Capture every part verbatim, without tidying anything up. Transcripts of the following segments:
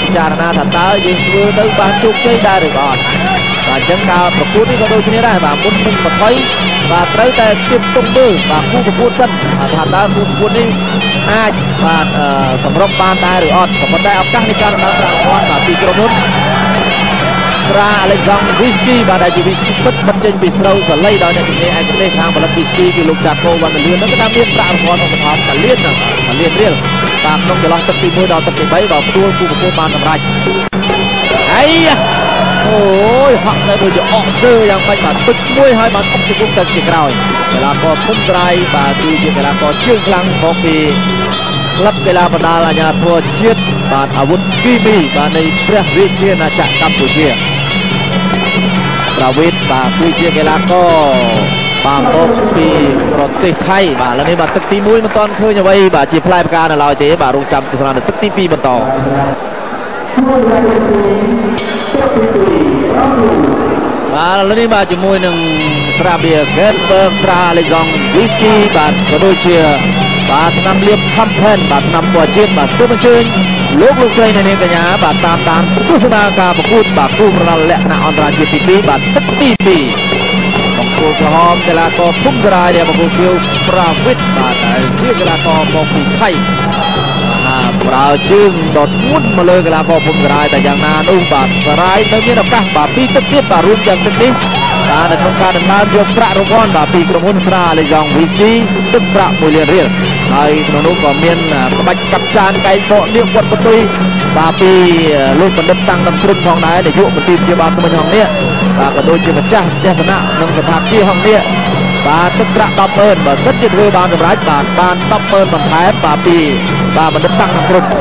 ចារណាថាតើយើងធ្វើទៅបានជោគជ័យដែរឬក៏អត់បាទអញ្ចឹងការប្រកួតនេះក៏ដូចគ្នាដែរបាទមុននឹងប្រថុយបាទត្រូវតែស្ទាបទុំមើលបាទគូប្រកួតសិនថាតើគូប្រកួតនេះអាចបាទសម្រុកបានដែរឬអត់ក៏ប៉ុន្តែឱកាសនៃការដំណើរប្រាក់រង្វាន់បាទពីក្រុមហ៊ុនស្រាអាឡិចង់វីស្គីបាទដែលជាវីស្គីពិតបិទចេញពីស្រូវសលៃដោយអ្នកជំនាញឯកទេសខាងផលិតវីស្គីគឺលោកចាកូវ៉ាន់លឿននឹងក៏បានមានប្រាក់រង្វាន់ឧបត្ថម្ភកលៀនហ្នឹងកលៀនរៀលបាទក្នុងចន្លោះទឹកទីមួយដល់ទឹកទីបីបាទទួលគូប្រកួតបានសម្រេចហើយអូយហក់ទៅដូចជាអកសើយ៉ាងម៉េចបាទទឹកមួយហើយបានអុកជង្គង់ទៅជាក្រោយកីឡាករភូមិស្រ័យបាទគឺជាកីឡាករជើងខ្លាំងមកពីក្លឹបកីឡាបណ្ដាលអាជ្ញាធរជាតិបាទអាវុធគីមីបាទនៃព្រះរាជាណាចក្រកម្ពុជាប្រវេតបាទគឺជាកីឡាករបាទមកពីប្រទេសថៃបាទឥឡូវនេះបាទទឹកទីមួយមិនទាន់ឃើញអ្វីបាទជាផ្លែផ្កានៅឡើយទេបាទរងចាំទស្សនានៅទឹកទីពីរបន្តបាទឥឡូវនេះបាទជាមួយនឹងស្រាបៀហ្គេតបឺកស្រាអាឡិចង់វីស្គីបាទក៏ដូចជាបាទឆ្នាំលៀបខំផែនបាទឆ្នាំពណ៌ជាតិបាទសូមអញ្ជើញលោកលោកស្រីអ្នកនាងកញ្ញាបាទតាមដានទស្សនាការប្រកួតបាទគូប្រណាល់លក្ខណៈអន្តរជាតិទីពីរបាទទឹកទីពីរបង្គោលក្រហមកីឡាករភូមិស្រ័យដែលបង្គោលខៀវប្រាវិតបាទដែលជាកីឡាករមកពីថៃបាទប្រើជើងដ៏ធ្ងន់មកលើកីឡាករភូមិស្រ័យតែយ៉ាងណានោះបាទស្រ័យនៅមានឱកាសបាទពីទឹកទៀតបាទរួមទាំងទឹកនេះបាទនៅក្នុងការដណ្ដើមយកប្រាក់រង្វាន់បាទពីក្រុមហ៊ុនស្រាអាឡិចង់វីស្គីទឹកប្រាក់មួយលានរៀលហើយក្នុងនោះក៏មានក្បាច់កាប់ចានកែងបកនាងវត្តបន្ទុយបាទពីលោកបណ្ឌិតតាំងតំទ្រុនផងដែរនាយកមន្ត្រីព្យាបាលថ្មីហងនេះបាទក៏ដូចជាម្ចាស់ផ្ទះសំណាក់និងសភាគារហងនេះបាទទឹកប្រាក់ដប់ម៉ឺនបើសិនជាធ្វើបានសម្រេចបាទបានដប់ម៉ឺនបន្ថែមបាទពីបាទបណ្ឌិតតាំងតំទ្រុនឥ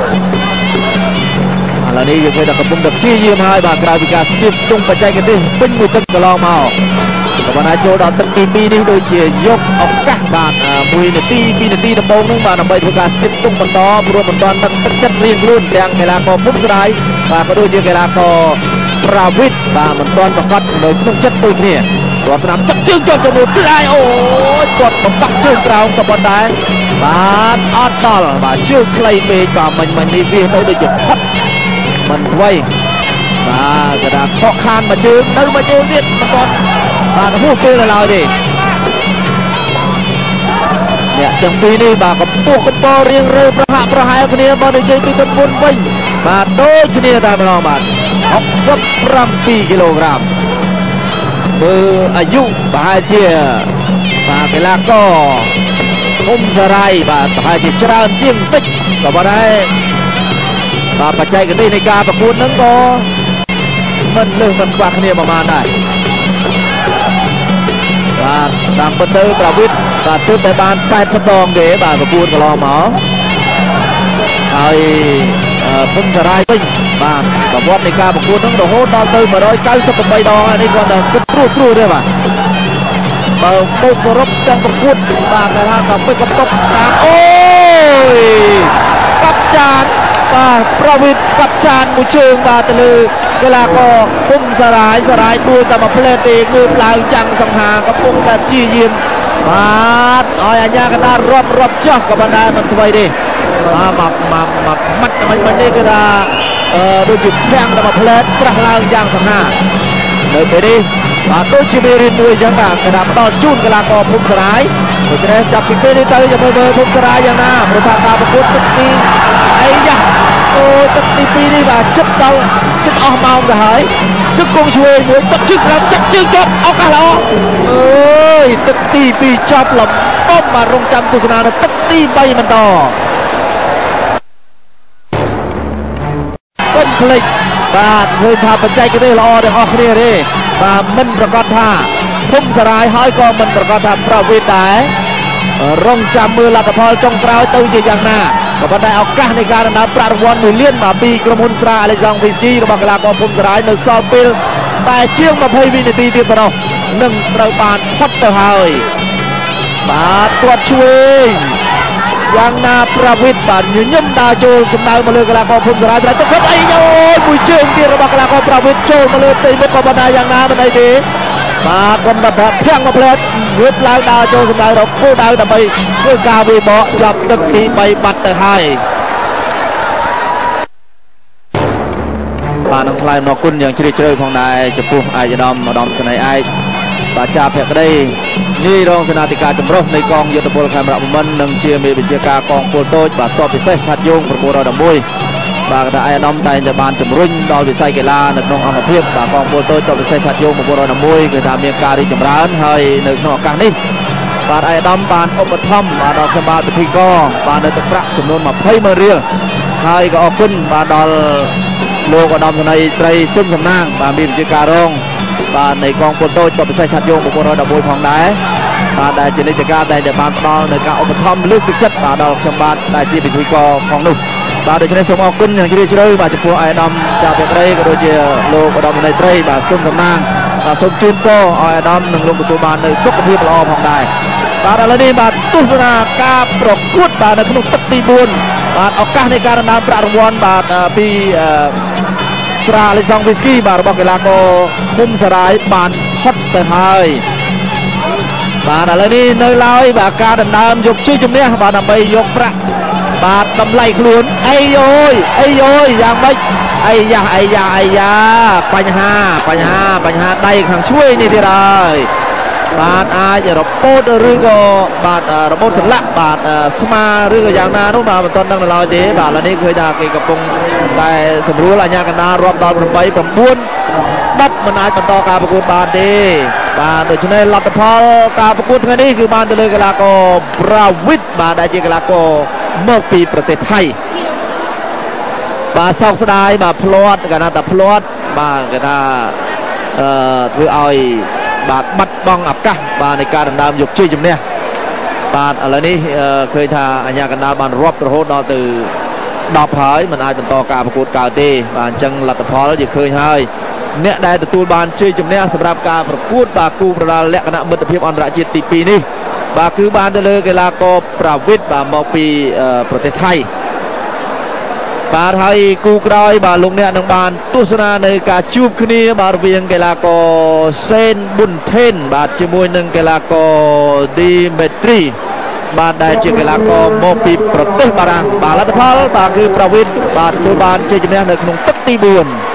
ឡូវនេះយើងឃើញថាកំពុងតែព្យាយាមហើយបាទក្រៅពីការស្ទាបស្ទង់បច្ចេកទេសពេញមួយទឹកកន្លងមកក៏បានចូលដល់ទឹកទីពីរនេះដូចជាយកឱកាសបាទមួយនាទីពីរនាទីដំបូងនោះបាទដើម្បីធ្វើការស្ទាបស្ទង់បន្តព្រោះមិនទាន់ទឹកទឹកចិត្តរៀងខ្លួនទាំងកីឡាករភូមិស្រ័យបាទក៏ដូចជាកីឡាករប្រាវិតបាទមិនទាន់ប្រកាសនៅក្នុងចិត្តដូចគ្នាគាត់តាមចាក់ជើងជាប់ទៅមួយទៀតអូយគាត់បំផាក់ជើងក្រោមក៏ប៉ុន្តែបាទអត់ដល់បាទជើងខ្លីពេកបាទមិញមិញនេះវាទៅដូចជាផុតមិនថ្មីបាទកដាខកខានមួយជើងនៅមួយជើងទៀតមិនទាន់បាទហួសពេលនៅឡើយទេអ្នកទាំងពីរនេះបាទកំពុះកំពរៀងរើប្រហាក់ប្រហែលគ្នាមកនិយាយពីទម្ងន់វិញបាទដូចគ្នាតែម្ដងបាទហុកសិបប្រាំពីរគីឡូក្រាមមើលអាយុប្រហែលជាបាទកីឡាករភូមិស្រ័យបាទប្រហែលជាច្រើនជាងបន្តិចក៏ប៉ុន្តែបាទបច្ចេកទេសនៃការប្រកួតហ្នឹងក៏មិនលើសមិនខ្វះគ្នាប្រហែលដែរបាទតាមពិតទៅប្រាវិតបាទទើបតែបានแปดសិបដងទេបាទប្រកួតកន្លងមកហើយភូមិស្រ័យវិញបាទប្រវត្តិនៃការប្រកួតហ្នឹងរហូតដល់ទៅមួយរយកៅសិបប្រាំបីដងនេះគាត់តែគិតព្រោះព្រោះទេបាទបើពុកសរុបទាំងប្រកួតបាទគេថាក៏ពេកកតុបតាមអូយកាប់ចានបាទប្រាវិតកាប់ចានមួយជើងបាទទៅលើកីឡាករភូមិស្រ័យស្រ័យដួលតែមួយផ្លែទេងើបឡើងចាំងសង្ហាកំពុងតែព្យាយាមបាទឲ្យអាញាកណ្ដាលរាប់រាប់ចោះក៏មិនដែរមិនថ្មីទេបាទមកមកមកម៉ាត់មិនមិននេះគឺថាអឺដូចជាប្រាំងតែមួយផ្លែប្រះឡើងយ៉ាងសង្ហានៅពេលនេះបាទដូចជាមេរៀនមួយអញ្ចឹងបាទគេថាផ្ដល់ជូនកីឡាករភូមិស្រ័យដូច្នេះចាប់ពីពេលនេះទៅចាំមើលមើលភូមិស្រ័យយ៉ាងណាព្រោះថាការប្រកួតទឹកទីអីយ៉ាអូទឹកទីពីរនេះបាទចិត្តដល់ចិត្តអស់ម៉ោងទៅហើយជឹកគង់ជួយមួយទឹកជឹកឡើងចាក់ជើងជាប់ឱកាសល្អអើយទឹកទីពីរចប់លំបំបាទរងចាំទស្សនានៅទឹកទីបីបន្តកុំភ្លេចបាទឃើញថាបច្ចេកទេសល្អទាំងអស់គ្នាទេបាទមិនប្រកាសថាភូមិស្រ័យហើយក៏មិនប្រកាសថាប្រាវិតដែររងចាំមើលលទ្ធផលចុងក្រោយទៅជាយ៉ាងណាក៏ប៉ុន្តែឱកាសនៃការដណ្ដើមប្រាក់រង្វាន់មួយលានបាទពីក្រុមហ៊ុនស្រាអាឡិចង់វីស្គីរបស់កីឡាករភូមិស្រ័យនៅសល់ពេលតែជាងยี่สิบវិនាទីទៀតប៉ុណ្ណោះនឹងត្រូវបានផុតទៅហើយបាទទាត់ជួយយ៉ាងណាប្រាវិតបាទញញឹមដើរចូលសម្ដៅមកលើកីឡាករភូមិស្រ័យតែទឹកផុតអីអូយមួយជើងទៀតរបស់កីឡាករប្រាវិតចូលមកលើផ្ទៃមុខក៏ប៉ុន្តែយ៉ាងណាមិនអីទេបាទគាត់តែភាំងមកផ្លែតងើបឡើងដើរចូលសម្ដៅរកគោលដៅដើម្បីធ្វើការវាយបកចាប់ទឹកទីបីបាត់ទៅហើយបាទនឹងថ្លែងអំណរគុណយ៉ាងជ្រាលជ្រៅផងដែរចំពោះអាយដាមឧត្តមសេនីយ៍ឯកបាទជាភក្តីនាយរងសេនាធិការចម្រុះនៃកងយុទ្ធពលខេមរៈភូមិន្ទនិងជាមេបញ្ជាការកងពលតូចបាទទ័ពពិសេសឆាត់យងប្រព័ន្ធរដមួយបាទថាអាយដាមតែងតែបានជំរុញដល់វិស័យកីឡានៅក្នុងអង្គភាពបាទកងពលតូចទ័ពពិសេសឆាត់យងប្រព័ន្ធរដមួយគឺថាមានការរីកចម្រើនហើយនៅក្នុងឱកាសនេះបាទអាយដាមបានឧបត្ថម្ភបាទដល់ខ្ញុំបាទពិធីករបាទនៅទឹកប្រាក់ចំនួនยี่สิบម៉ឺនរៀលហើយក៏អរគុណបាទដល់លោកឧត្តមសេនីយ៍ត្រីស៊ុនសំណាងបាទមានវិជាការរងបាទនៃកងពលតូចទ័ពពិសេសឆាត់យងប្រព័ន្ធរដមួយផងដែរបាទដែលជានីតិកាលតែតែបានផ្ដល់នៅការឧបត្ថម្ភលើកទឹកចិត្តបាទដល់ខ្ញុំបាទដែលជាពិធីករផងនោះបាទដូច្នេះសូមអរគុណយ៉ាងជ្រាលជ្រៅបាទចំពោះអាយដាមចាភក្តីក៏ដូចជាលោកឧត្តមសេនីយ៍ត្រីបាទស៊ុនសំណាងបាទសូមជូនពរឲ្យអាយដាមនឹងលោកទទួលបាននៅសុខភាពល្អផងដែរបាទឥឡូវនេះបាទទស្សនាការប្រកួតបាទនៅក្នុងទឹកទីបួនបាទឱកាសនៃការដណ្ដើមប្រាក់រង្វាន់បាទពីស្រាលីសងវីស្គីបាទរបស់កីឡាករឃុំសារាយបានផុតទៅហើយបាទឥឡូវនេះនៅឡើយបាទការដណ្ដើមយកជ័យជំនះបាទដើម្បីយកប្រាក់បាទតម្លៃខ្លួនអីអូយអីអូយយ៉ាងម៉េចអីយ៉ាអីយ៉ាអីយ៉ាបញ្ហាបញ្ហាបញ្ហាដៃខាងឆ្វេងនេះទៀតហើយបាទអាចរបូតឬក៏បាទរបូតសន្លាក់បាទស្មាឬក៏យ៉ាងណានោះបាទមិនទាន់ដឹងនៅឡើយទេបាទឥឡូវនេះឃើញថាគេកំពុងតែសម្រួលអាជ្ញាកណ្ដាលរាប់ដល់ប្រាំeight 9 10មិនអាចបន្តការប្រកួតបានទេបាទដូច្នេះលទ្ធផលការប្រកួតថ្ងៃនេះគឺបានទៅលើកីឡាករប្រាវិតបាទដែលជាកីឡាករមកពីប្រទេសថៃបាទសោកស្ដាយបាទផ្លាត់គេថាតែផ្លាត់បាទគេថាអឺធ្វើឲ្យបាទបាត់បង់ឱកាសបាទនៃការដណ្ដើមយកជ័យជំនះបាទឥឡូវនេះឃើញថាអាជ្ញាកណ្ដាលបានរាប់រហូតដល់ទៅ10ហើយមិនអាចបន្តការប្រកួតកើតទេបាទអញ្ចឹងលទ្ធផលយើងឃើញហើយអ្នកដែលទទួលបានជ័យជំនះសម្រាប់ការប្រកួតបាទគូប្រដាល់លក្ខណៈមិត្តភាពអន្តរជាតិទីtwoនេះបាទគឺបានទៅលើកីឡាករប្រាវិតបាទមកពីប្រទេសថៃបាទហើយគូក្រោយបាទលោកអ្នកនឹងបានទស្សនានៅការជួបគ្នាបាទរវាងកីឡាករសេនប៊ុនថេនបាទជាមួយនឹងកីឡាករឌីមេត្រីបាទដែលជាកីឡាករមកពីប្រទេសបារាំងបាទលទ្ធផលបាទគឺប្រាវិតបាទទទួលបានជ័យជំនះនៅក្នុងទឹកទីfour